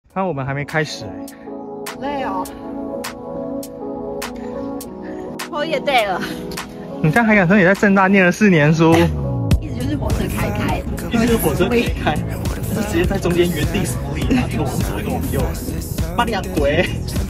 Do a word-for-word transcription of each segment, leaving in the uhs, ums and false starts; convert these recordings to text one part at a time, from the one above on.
那我们还没开始哎、欸， 累哦。我也对了。 你看海港生也在政大念了四年书， 意思就是火车开开， 意思就是火车开开，就直接在中间原地手里，然后一个往左，一个往右，把你啊鬼！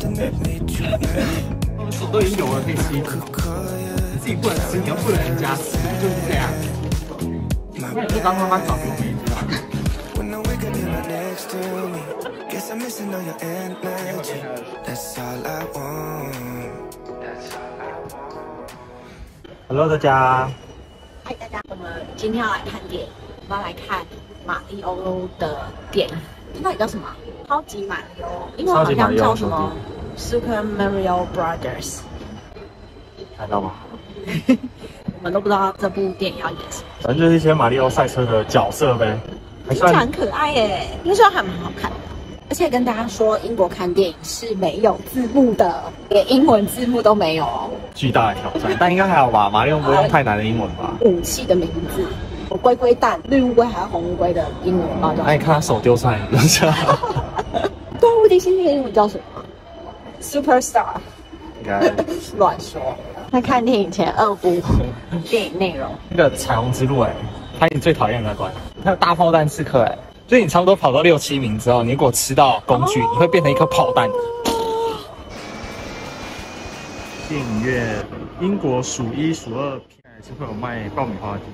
我们手都已经有了，可以吃一顿，你自己不能吃，你要不能人家吃，就是这样。那你就刚刚刚找给我们一次啊。Hello， 大家。 嗨，大家，我们今天要来看电影，我们要来看马里欧的电影，它到底叫什么？超级马里欧，英文好像叫什么 Super Mario Brothers。 看到吗？ 我们都不知道这部电影要演什么， 反正就是一些马里奥赛车的角色呗，还算很可爱耶，听说还蛮好看的。而且跟大家说，英国看电影是没有字幕的，连英文字幕都没有哦。 巨大的挑战，但应该还好吧？马里奥不会用太难的英文吧？ 武器的名字，有龟龟蛋、绿乌龟还有红乌龟的英文包叫。 那你看他手丢出来，你就知道。 动物地心那个英文叫什么 ？Superstar。 应该乱说。在看电影前恶补电影内容。 那个彩虹之路哎、欸，它是你最讨厌的那关。还有大炮弹刺客哎、欸，就是你差不多跑到六七名之后，你如果吃到工具，你会变成一颗炮弹。电影院，英国数一数二，还是会有卖爆米花的地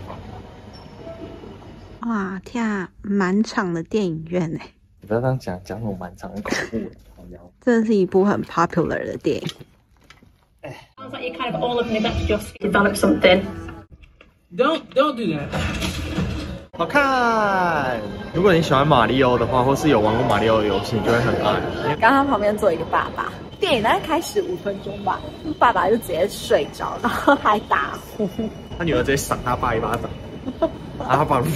方。哇，天啊，满场的电影院哎！ 你不要这样讲，讲那种满场很恐怖的。 这是一部很 popular 的电影。 Sounds like you're kind of all up in your bed to just develop something. Don't don't do that. 好看。如果你喜欢马里奥的话，或是有玩过马里奥的游戏，你就会很爱。 刚刚旁边坐一个爸爸，电影大概开始五分钟吧，爸爸就直接睡着，然后还打呼。 他女儿直接赏他爸一巴掌，然后他爸。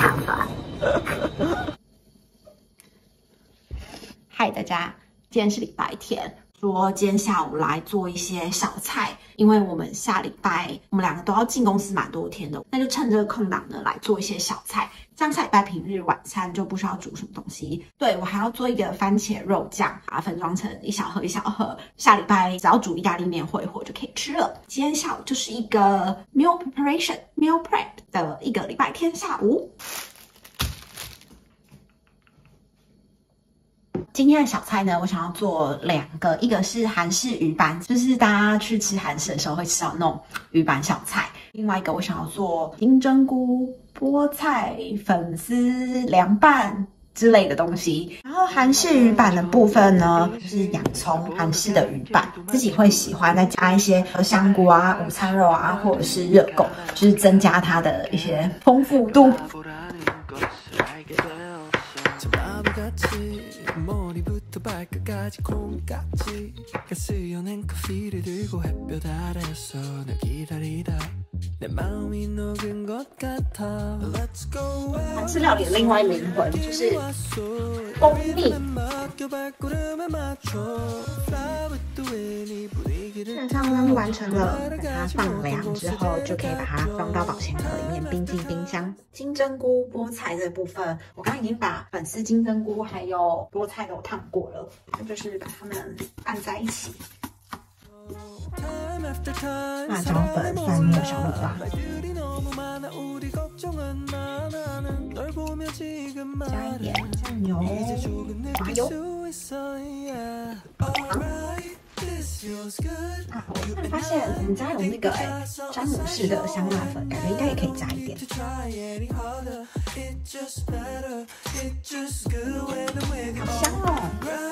嗨，大家，今天是礼拜天。说今天下午来做一些小菜，因为我们下礼拜我们两个都要进公司蛮多天的，那就趁这个空档呢来做一些小菜，这样下礼拜平日晚餐就不需要煮什么东西。对，我还要做一个番茄肉酱，把它分装成一小盒一小盒，下礼拜只要煮意大利面和一和就可以吃了。今天下午就是一个 meal preparation meal prep 的一个礼拜天下午。今天的小菜呢，我想要做两个，一个是韩式鱼板，就是大家去吃韩式的时候会吃到那种鱼板小菜；另外一个我想要做金针菇、菠菜、粉丝、凉拌之类的东西。然后韩式鱼板的部分呢，就是洋葱，韩式的鱼板，自己会喜欢再加一些香菇啊、午餐肉啊，或者是热狗，就是增加它的一些丰富度。韩式料理的另外灵魂就是蜂蜜。基本上呢，完成了，把它放凉之后，就可以把它装到保鲜盒里面，冰进冰箱。金针菇、菠菜这部分，我刚刚已经把粉丝、金针菇还有菠菜都烫过了，那就是把它们拌在一起。辣椒粉、蒜末、小米辣，加一点酱油、麻油。啊，我突然发现我们家有那个哎詹姆士的香辣粉，感觉应该也可以加一点。好香哦！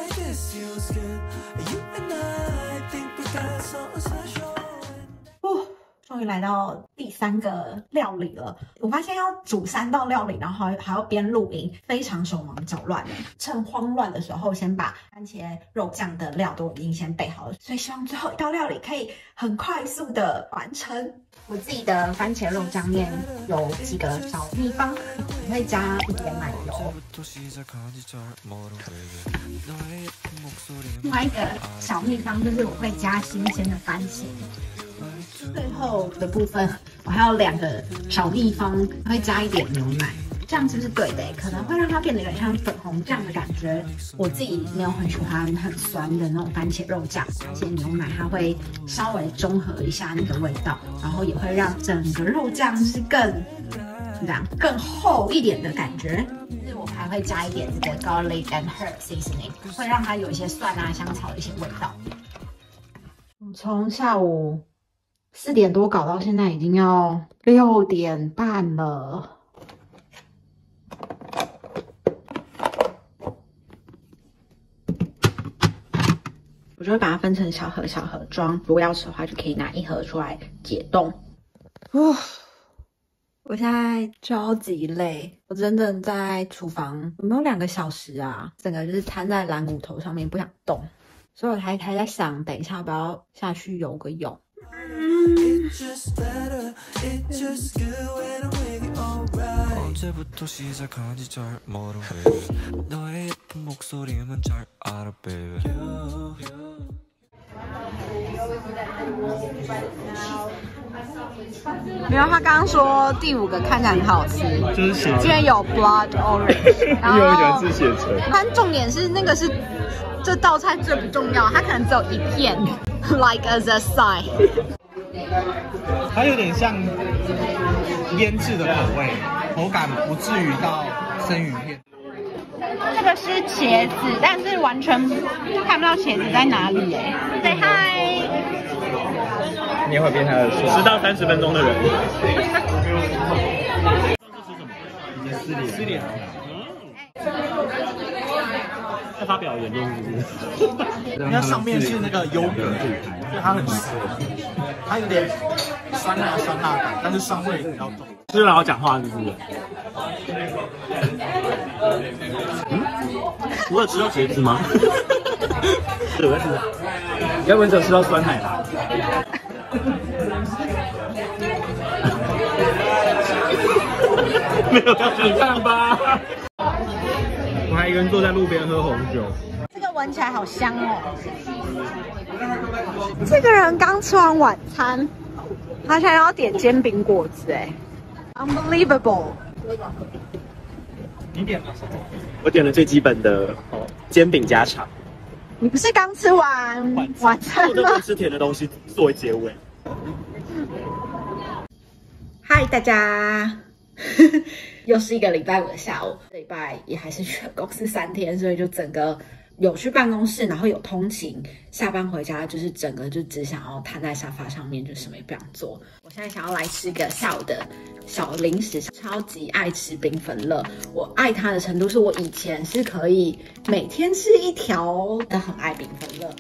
哦，终于来到第三个料理了。我发现要煮三道料理，然后还还要边录音，非常手忙脚乱的。趁慌乱的时候，先把番茄肉酱的料都已经先备好了，所以希望最后一道料理可以很快速的完成。我自己的番茄肉酱面有几个小秘方，我会加一点奶油。另外一个小秘方就是我会加新鲜的番茄。最后的部分我还有两个小秘方，会加一点牛奶。 这样是不是对的？可能会让它变得有点像粉红酱的感觉。我自己没有很喜欢很酸的那种番茄肉酱，番茄牛奶它会稍微中和一下那个味道，然后也会让整个肉酱是更这样更厚一点的感觉。就是我还会加一点这个 garlic and herb seasoning， 会让它有一些蒜啊、香草的一些味道。从下午四点多搞到现在已经要六点半了。我就会把它分成小盒小盒装，如果要吃的话，就可以拿一盒出来解冻。哦，我现在超级累，我整整在厨房有没有两个小时啊？整个就是瘫在蓝骨头上面，不想动，所以我还还在想，等一下要不要下去游个泳。没有，他刚刚说第五个看起来很好吃， 就是血因为有 blood orange， 然后因为我喜欢吃血橙。 但重点是那个是这道菜最不重要，它可能只有一片 ，like as a sign。 它有点像腌制的口味，口感不至于到生鱼片。 这个是茄子，但是完全看不到茄子在哪里哎。Say hi。 你也会变他的十到三十分钟的人。已经失联，失联了。在发表言论是不是？因为上面是那个优格，所以它很湿，它有点酸辣酸辣感，但是酸味比较重。吃了好讲话是不是？嗯，我有吃到茄子吗？是我是，要不然只有吃到酸奶吧？没有要去看吧？我还一个人坐在路边喝红酒。 这个闻起来好香哦！这个人刚吃完晚餐，他现在要点煎饼果子，哎 ，unbelievable！ 你点了什么？我点了最基本的哦，煎饼加肠。 你不是刚吃完晚餐吗？ 我都不吃甜的东西作为结尾。 嗨，大家！又是一个礼拜五的下午，这礼拜也还是去了公司三天，所以就整个有去办公室，然后有通勤，下班回家就是整个就只想要瘫在沙发上面，就什么也不想做。我现在想要来吃个下午的小零食，超级爱吃缤纷乐。我爱它的程度是我以前是可以每天吃一条的，很爱缤纷乐。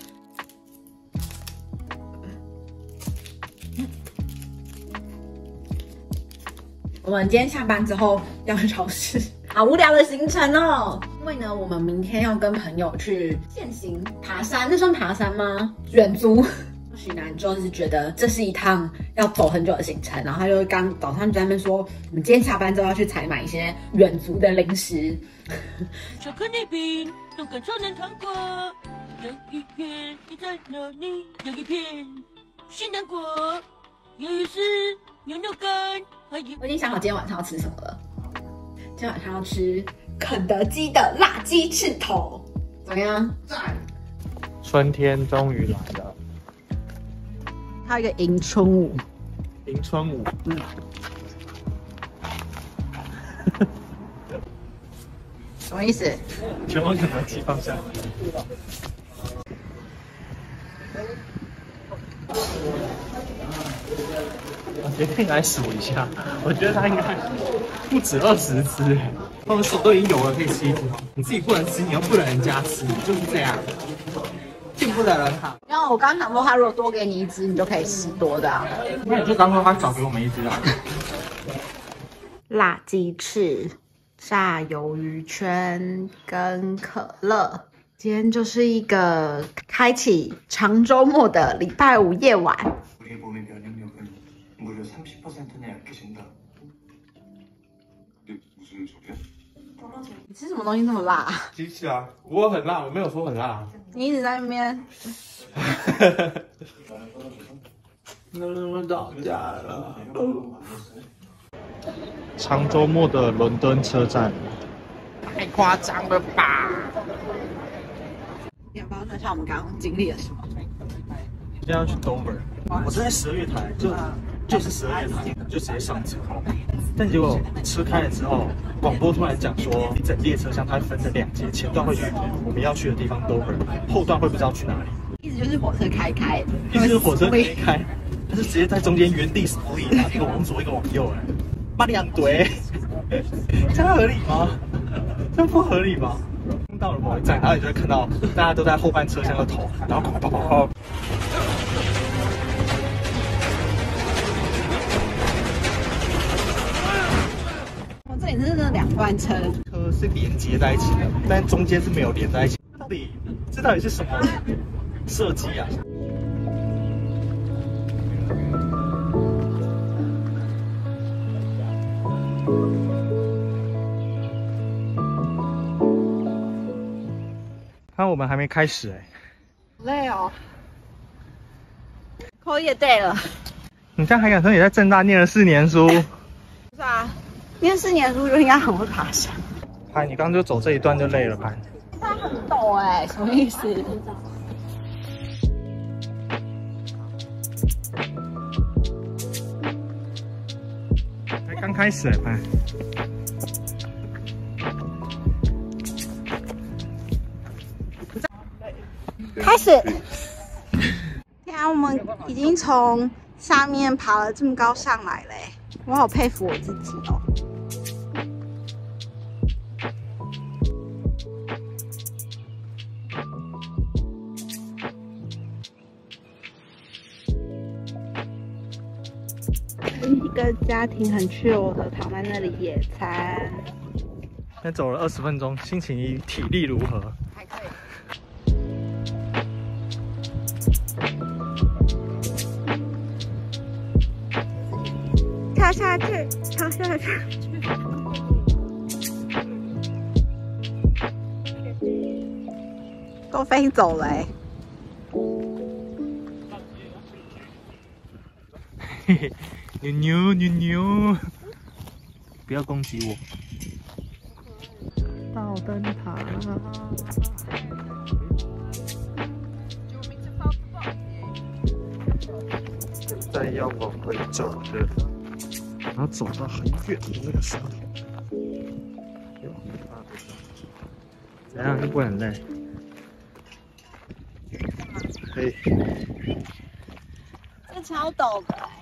我们今天下班之后要去超市，好无聊的行程哦。因为呢，我们明天要跟朋友去健行爬山，那算爬山吗？远足。许南就是觉得这是一趟要走很久的行程，然后他就刚早上就在那边说，我们今天下班之后要去采买一些远足的零食。 巧克力饼，动感超人糖果，有一片你在哪里？有一片是南瓜，有一是牛肉干。我已经想好今天晚上要吃什么了。今天晚上要吃肯德基的辣鸡翅头，怎么样？ 春天终于来了。 还有一个迎春舞。 迎春舞。嗯。 什么意思？ 全部肯德基放下。我决定来数一下，我觉得它应该不止二十只。我们手都已经有了，可以吃一只。你自己不能吃，你又不能人家吃，就是这样，进不了人好。 因为我刚想说，他如果多给你一只，你就可以吃多的、啊。 那你就刚说他少给我们一只啊。 辣鸡翅、炸鱿鱼圈跟可乐。今天就是一个开启长周末的礼拜五夜晚。你吃什么东西那么辣？ 鸡翅啊，我很辣，我没有说很辣。 你一直在那边。 那我们吵架了。 长周末的伦敦车站，太夸张了吧！ 你要不要分享我们刚刚经历了什么？ 今天要去 Dover， 我是在十二月台，就就是十二月台，就直接上车。但结果车开了之后，广播突然讲说，一整列车厢它会分成两节，前段会去我们要去的地方 Dover， 后段会不知道去哪里。 意思就是火车开开， 意思是火车没开，它是直接在中间原地 split， 一个往左，一个往右，哎，妈两堆，这样合理吗？这样不合理吧？到了某一站，然后你就会看到大家都在后半车厢的头，然后跑跑跑跑。 我这里是那两段车， 车是连接在一起的，但中间是没有连在一起。到底这到底是什么设计啊？看我们还没开始哎、欸， 累哦。口也对了， 你这样还敢说你在政大念了四年书？ 是啊，念四年书就应该很会爬山。 嗨，你刚刚就走这一段就累了，潘。 它很陡哎，什么意思？ 才刚开始哎，潘。 开始。天啊，我们已经从下面爬了这么高上来嘞，我好佩服我自己哦。一个家庭很 chill 的躺在那里野餐。 现在走了二十分钟，心情体力如何？ 还可以。跳下去，跳下去。都飞走了哎、欸。 嘿嘿，牛牛牛牛，不要攻击我。到灯塔。现在要往回走的，然后走到很远的那个石头。怎样就不会很累？可以。 这超陡的、欸。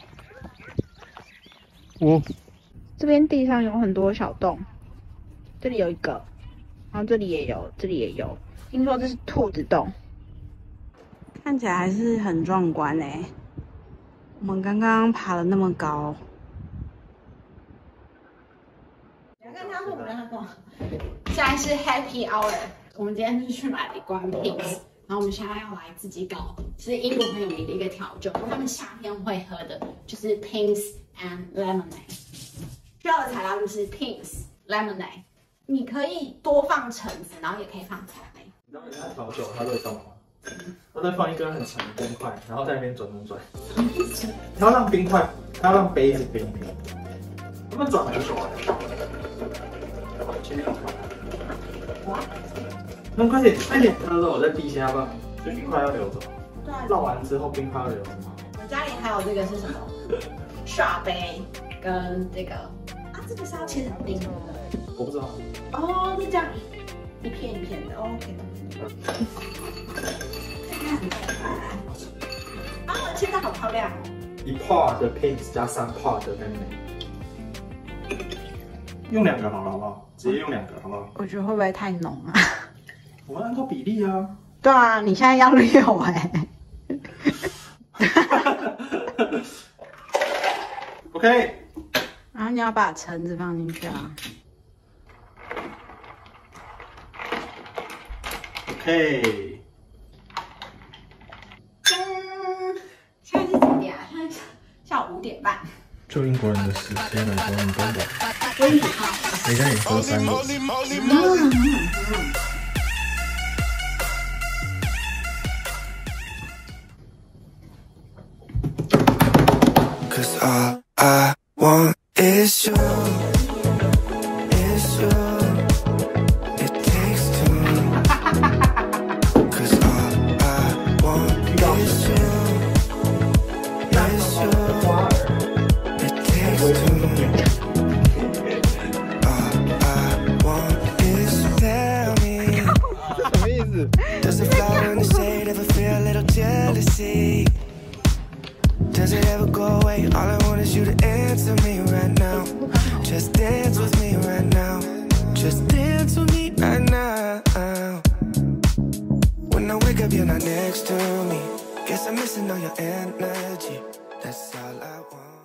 我这边地上有很多小洞，这里有一个，然后这里也有，这里也有。听说这是兔子洞，看起来还是很壮观哎、欸。我们刚刚爬了那么高，你要跟他说，我跟他说，现在是 Happy Hour， 我们今天是去买了一罐 Pinks， 然后我们现在要来自己搞，是英国很有名的一个调酒，他们夏天会喝的，就是 Pinks and Lemonade。需要的材料就是 Pinks Lemonade， 你可以多放橙子，然后也可以放草莓。 你知道人家调酒他都会干嘛吗？他在放一根很长的冰块，然后在那边转转转。他要让冰块，他要让杯子冰冰。他们转很久哎。那快点，快点！他说我在地下吧，所以冰块要流走。 对啊。 绕完之后冰块要流走吗？ 我家里还有这个是什么？刷杯跟这个啊，这个是要切成丁的。 我不知道。 哦，是这样一片一片的。OK 的。啊，切的好漂亮哦！ 一 part 的 Pinks 加三 part 的 Lemonade， 用两个好了，好不好？直接用两个，好不好？ 我觉得会不会太浓啊？ 我们按照比例啊。 对啊，你现在要六哎、欸。 OK。 然后你要把橙子放进去啊。 OK。 嗯，现在是几点啊？现在下午五点半。 就英国人的时间来说，你都懂。 我也好。 谁让你喝三个？ 嗯。 Cause all I want is you. day. Does it ever go away? All I want is you to answer me right now. Just dance with me right now. Just dance with me right now. When I wake up, you're not next to me. Guess I'm missing all your energy. That's all I want.